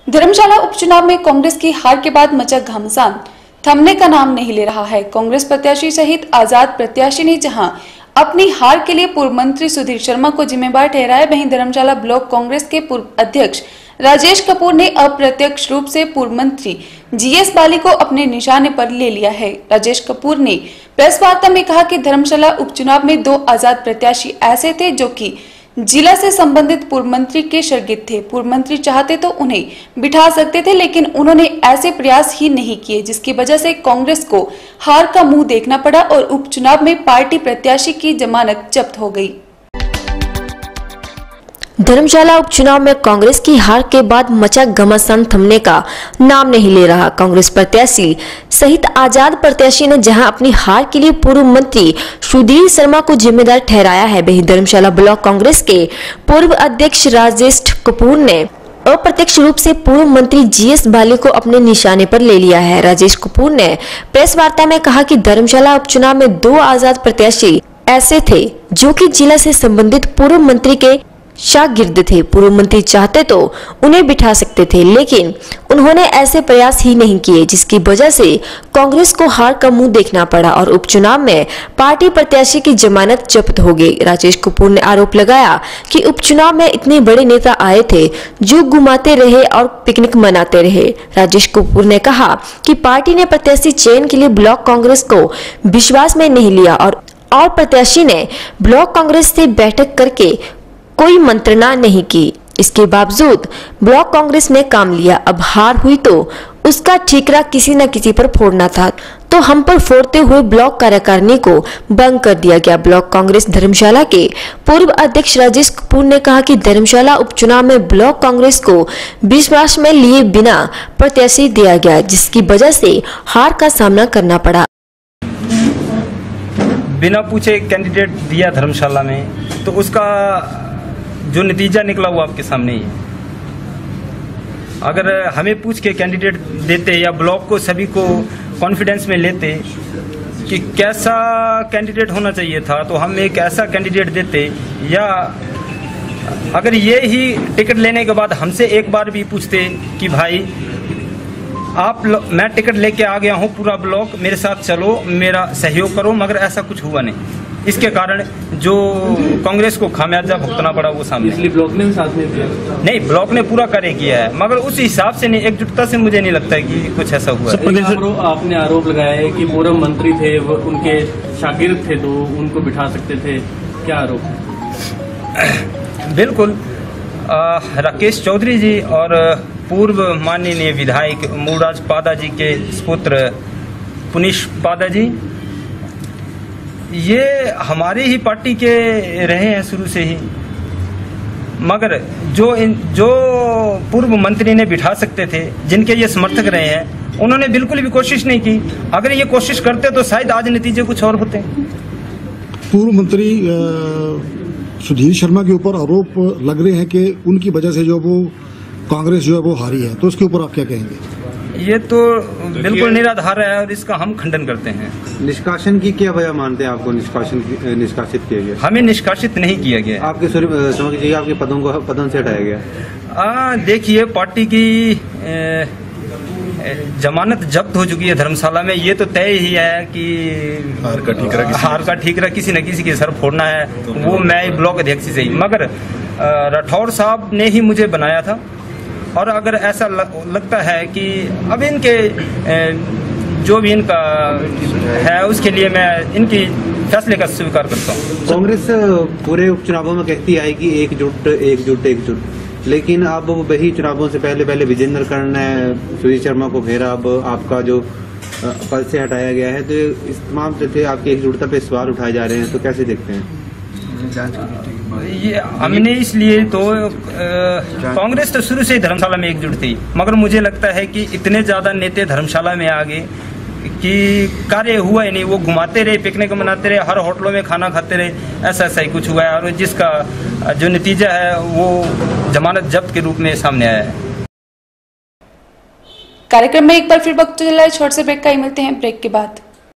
धर्मशाला उपचुनाव में कांग्रेस की हार के बाद मचा घमासान थमने का नाम नहीं ले रहा है। कांग्रेस प्रत्याशी सहित आजाद प्रत्याशी ने जहां अपनी हार के लिए पूर्व मंत्री सुधीर शर्मा को जिम्मेदार ठहराया, वहीं धर्मशाला ब्लॉक कांग्रेस के पूर्व अध्यक्ष राजेश कपूर ने अप्रत्यक्ष रूप से पूर्व मंत्री जीएस बाली को अपने निशाने पर ले लिया है। राजेश कपूर ने प्रेस वार्ता में कहा कि धर्मशाला उपचुनाव में 2 आजाद प्रत्याशी ऐसे थे जो कि जिला से संबंधित पूर्व मंत्री के शागिर्द थे। पूर्व मंत्री चाहते तो उन्हें बिठा सकते थे, लेकिन उन्होंने ऐसे प्रयास ही नहीं किए, जिसकी वजह से कांग्रेस को हार का मुंह देखना पड़ा और उपचुनाव में पार्टी प्रत्याशी की जमानत जब्त हो गई। धर्मशाला उपचुनाव में कांग्रेस की हार के बाद मचा घमासान थमने का नाम नहीं ले रहा। कांग्रेस प्रत्याशी सहित आजाद प्रत्याशी ने जहां अपनी हार के लिए पूर्व मंत्री सुधीर शर्मा को जिम्मेदार ठहराया है, वहीं धर्मशाला ब्लॉक कांग्रेस के पूर्व अध्यक्ष राजेश कपूर ने अप्रत्यक्ष रूप से पूर्व मंत्री जीएस बाली को अपने निशाने पर ले लिया है। राजेश कपूर ने प्रेस वार्ता में कहा कि धर्मशाला उपचुनाव में 2 आजाद प्रत्याशी ऐसे थे जो कि जिला से संबंधित पूर्व मंत्री के शागिर्द थे। पूर्व मंत्री चाहते तो उन्हें बिठा सकते थे, लेकिन उन्होंने ऐसे प्रयास ही नहीं किए, जिसकी वजह से कांग्रेस को हार का मुंह देखना पड़ा और उपचुनाव में पार्टी प्रत्याशी की जमानत जब्त हो गई। राजेश कपूर ने आरोप लगाया कि उपचुनाव में इतने बड़े नेता आए थे जो घुमाते रहे और पिकनिक मनाते रहे। राजेश कपूर ने कहा कि पार्टी ने प्रत्याशी चयन के लिए ब्लॉक कांग्रेस को विश्वास में नहीं लिया और प्रत्याशी ने ब्लॉक कांग्रेस से बैठक करके कोई मंत्रणा नहीं की। इसके बावजूद ब्लॉक कांग्रेस ने काम लिया। अब हार हुई तो उसका ठीकरा किसी न किसी पर फोड़ना था, तो हम पर फोड़ते हुए ब्लॉक कार्यकारिणी को भंग कर दिया गया। ब्लॉक कांग्रेस धर्मशाला के पूर्व अध्यक्ष राजेश कपूर ने कहा कि धर्मशाला उपचुनाव में ब्लॉक कांग्रेस को विश्वास में लिए बिना प्रत्याशी दिया गया, जिसकी वजह से हार का सामना करना पड़ा। बिना पूछे कैंडिडेट दिया धर्मशाला में, तो उसका जो नतीजा निकला वो आपके सामने ही है। अगर हमें पूछ के कैंडिडेट देते या ब्लॉक को सभी को कॉन्फिडेंस में लेते कि कैसा कैंडिडेट होना चाहिए था, तो हम एक ऐसा कैंडिडेट देते। या अगर ये ही टिकट लेने के बाद हमसे एक बार भी पूछते कि भाई मैं टिकट लेके आ गया हूँ, पूरा ब्लॉक मेरे साथ चलो, मेरा सहयोग करो, मगर ऐसा कुछ हुआ नहीं। इसके कारण जो कांग्रेस को खामियाजा भुगतना पड़ा वो सामने। इसलिए ब्लॉक ने साथ नहीं दिया? नहीं, ब्लॉक ने पूरा कार्य किया है, मगर उस हिसाब से नहीं, एकजुटता से मुझे नहीं लगता है कि कुछ ऐसा हुआ है। आपने आरोप लगाया है कि पूर्व मंत्री थे, वो उनके शागिर्द थे, तो उनको बिठा सकते थे, क्या आरोप है? बिल्कुल, राकेश चौधरी जी और पूर्व माननीय विधायक मूलराज पादा जी के पुत्र पुनीश पादा जी, ये हमारी ही पार्टी के रहे हैं शुरू से ही, मगर जो पूर्व मंत्री ने बिठा सकते थे, जिनके ये समर्थक रहे हैं, उन्होंने बिल्कुल भी कोशिश नहीं की। अगर ये कोशिश करते तो शायद आज नतीजे कुछ और होते। पूर्व मंत्री सुधीर शर्मा के ऊपर आरोप लग रहे हैं कि उनकी वजह से जो वो कांग्रेस जो है वो हारी है, तो उसके ऊपर आप क्या कहेंगे? ये तो बिल्कुल निराधार है और इसका हम खंडन करते हैं। निष्कासन की क्या वजह मानते हैं आपको निष्कासित किया गया? हमें निष्कासित नहीं किया गया। आपके समझ लीजिए आपके पदों से हटाया गया। देखिए, पार्टी की जमानत जब्त हो चुकी है धर्मशाला में। ये तो तय ही है कि हार का ठीकरा किसी न किसी के सर फोड़ना है, वो मैं ब्लॉक अध्यक्ष से ही। मगर राठौर साहब ने ही मुझे बनाया था, और अगर ऐसा लगता है कि अब इनके जो भी इनका है उसके लिए मैं इनकी फैसले का स्वीकार करता हूँ। कांग्रेस पूरे उपचुनावों में कहती आई कि एकजुट, लेकिन अब वही चुनावों से पहले विजेंद्र कर्ण ने सुधीर शर्मा को घेरा, अब आपका जो पद से हटाया गया है, तो इस तमाम से आपकी एकजुटता पे सवाल उठाए जा रहे हैं, तो कैसे देखते हैं? ये हमने इसलिए तो कांग्रेस तो शुरू से ही धर्मशाला में एकजुट थी, मगर मुझे लगता है कि इतने ज्यादा नेता धर्मशाला में आ गए कि कार्य हुआ ही नहीं। वो घुमाते रहे, पिकनिक मनाते रहे, हर होटलों में खाना खाते रहे, ऐसा ही कुछ हुआ है, और जिसका जो नतीजा है वो जमानत जब्त के रूप में सामने आया है। कार्यक्रम में एक बार फिर वक्त चला है, छोटे से ब्रेक का ही, मिलते हैं ब्रेक के बाद।